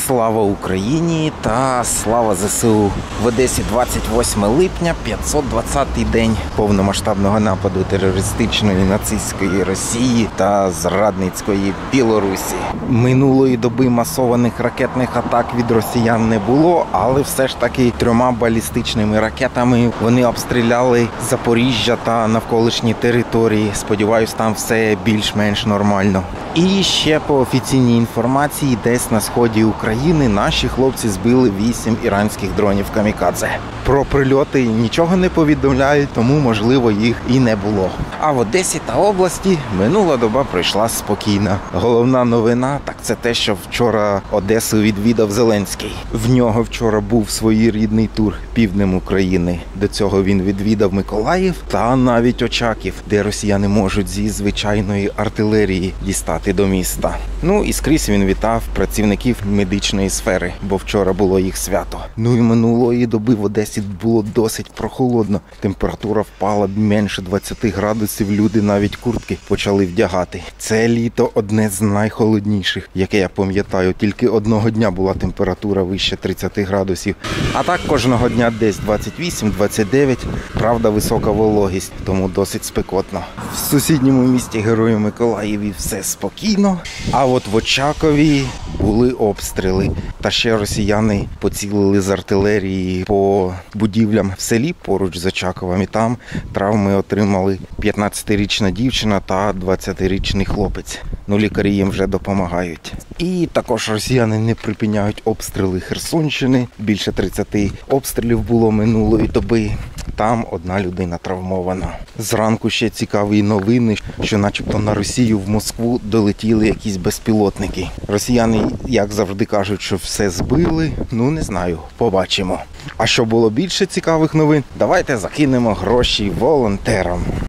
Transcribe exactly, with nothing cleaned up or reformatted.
Слава Україні та слава ЗСУ! В Одесі двадцять восьме липня, п'ятсот двадцятий день повномасштабного нападу терористичної нацистської Росії та зрадницької Білорусі. Минулої доби масованих ракетних атак від росіян не було, але все ж таки трьома балістичними ракетами вони обстріляли Запоріжжя та навколишні території. Сподіваюсь, там все більш-менш нормально. І ще по офіційній інформації, десь на сході України наші хлопці збили вісім іранських дронів камікадзе. Про прильоти нічого не повідомляють, тому, можливо, їх і не було. А в Одесі та області минула доба пройшла спокійно. Головна новина – так це те, що вчора Одесу відвідав Зеленський. В нього вчора був своєрідний тур півднем України. До цього він відвідав Миколаїв та навіть Очаків, де росіяни можуть зі звичайної артилерії дістати до міста. Ну і скрізь він вітав працівників медичної сфери, бо вчора було їх свято. Ну і минулої доби в Одесі було досить прохолодно. Температура впала менше двадцяти градусів, люди навіть куртки почали вдягати. Це літо одне з найхолодніших, яке я пам'ятаю. Тільки одного дня була температура вище тридцяти градусів. А так кожного дня десь двадцять вісім - двадцять дев'ять. Правда, висока вологість, тому досить спекотно. В сусідньому місті Герою Миколаєві все спокійно, а от в Очакові були обстріли. Та ще росіяни поцілили з артилерії по будівлям в селі поруч з Очаковим. І там травми отримали п'ятнадцятирічна дівчина та двадцятирічний хлопець. Ну, лікарі їм вже допомагають. І також росіяни не припиняють обстріли Херсонщини. Більше тридцяти обстрілів було минулої доби. Там одна людина травмована. Зранку ще цікаві новини, що начебто на Росію в Москву долетіли якісь безпілотники. Росіяни, як завжди, кажуть, що все збили. Ну, не знаю, побачимо. А що було більше цікавих новин, давайте закинемо гроші волонтерам.